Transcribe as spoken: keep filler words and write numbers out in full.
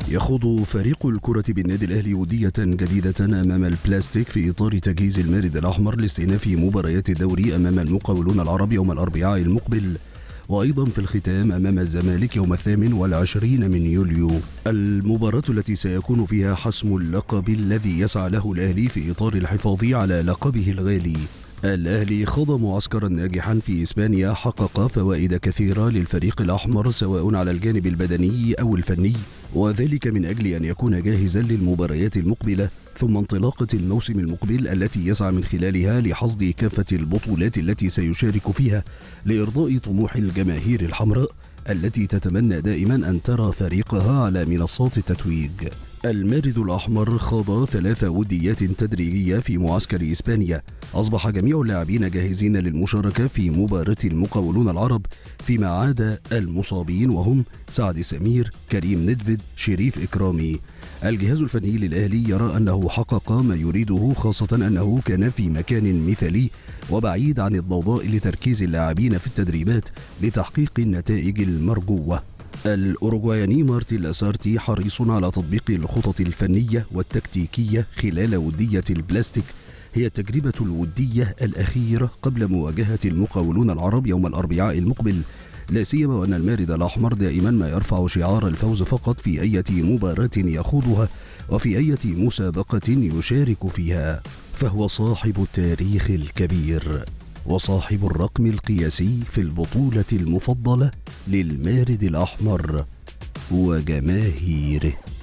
يخوض فريق الكرة بالنادي الأهلي ودية جديدة أمام البلاستيك في إطار تجهيز المارد الأحمر لاستئناف مباريات الدوري أمام المقاولون العرب يوم الأربعاء المقبل، وأيضا في الختام أمام الزمالك يوم الثامن والعشرين من يوليو. المباراة التي سيكون فيها حسم اللقب الذي يسعى له الأهلي في إطار الحفاظ على لقبه الغالي. الأهلي خاض معسكرا ناجحا في إسبانيا حقق فوائد كثيرة للفريق الأحمر سواء على الجانب البدني أو الفني، وذلك من أجل أن يكون جاهزا للمباريات المقبلة ثم انطلاقة الموسم المقبل التي يسعى من خلالها لحصد كافة البطولات التي سيشارك فيها لإرضاء طموح الجماهير الحمراء التي تتمنى دائما أن ترى فريقها على منصات التتويج. المارد الأحمر خاض ثلاث وديات تدريجية في معسكر إسبانيا. أصبح جميع اللاعبين جاهزين للمشاركة في مباراة المقاولون العرب، فيما عاد المصابين وهم سعد سمير، كريم ندفد، شريف إكرامي. الجهاز الفني للأهلي يرى أنه حقق ما يريده، خاصة أنه كان في مكان مثالي وبعيد عن الضوضاء لتركيز اللاعبين في التدريبات لتحقيق النتائج المرجوة. الأوروغواياني مارتين لاسارتي حريص على تطبيق الخطط الفنية والتكتيكية خلال ودية البلاستيك، هي التجربة الودية الأخيرة قبل مواجهة المقاولون العرب يوم الأربعاء المقبل، لا سيما وأن المارد الأحمر دائما ما يرفع شعار الفوز فقط في أي مباراة يخوضها وفي أي مسابقة يشارك فيها، فهو صاحب التاريخ الكبير وصاحب الرقم القياسي في البطولة المفضلة للمارد الأحمر وجماهيره.